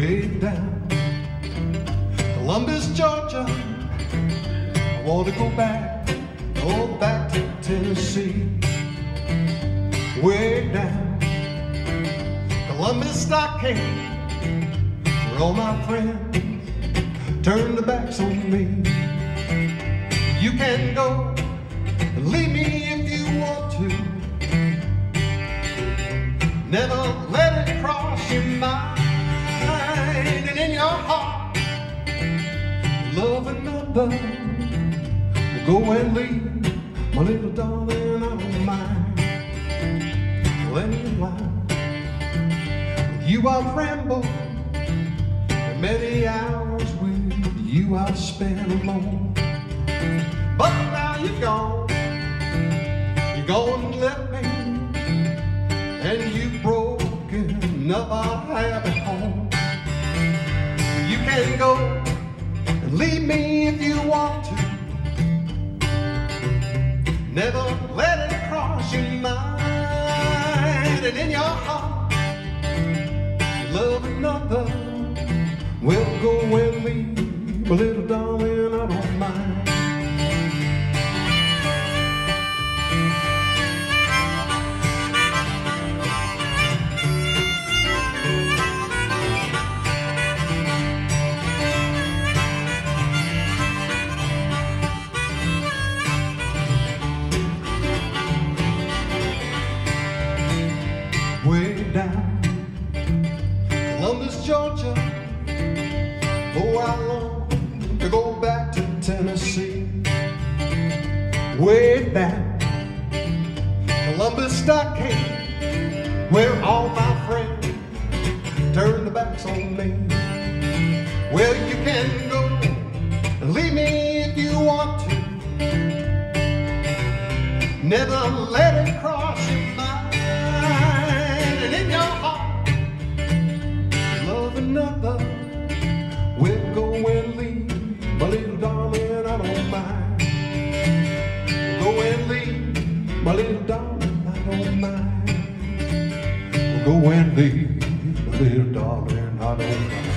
way down Columbus, Georgia. I want to go back to Tennessee. Way down Columbus Stockade, where all my friends turn their backs on me. You can go and leave me if you want to. Never let it cross your mind, and in your heart love another. Go and leave my little darling, I don't mind. Let me lie. With you I've rambled, and many hours with you I've spent alone. But now you're gone and left me, and you've broken up our happy home. You can go and leave me if you want to. Never let it cross your mind, and in your heart you love another. Well, go and leave a little darling, I don't mind. Way down Columbus, Georgia. Oh, I long to go back to Tennessee. Way down Columbus Stockade, where all my friends turn their backs on me. Well, you can go and leave me if you want to. Never let it cross your mind, and in your heart love another. We'll go and leave my little darling, I don't mind. Go and leave my little darling, I don't mind. We'll go and leave my little darling, I don't mind.